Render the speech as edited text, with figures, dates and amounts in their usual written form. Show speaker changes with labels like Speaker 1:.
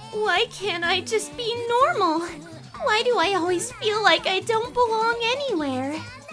Speaker 1: Why can't I just be normal? Why do I always feel like I don't belong anywhere?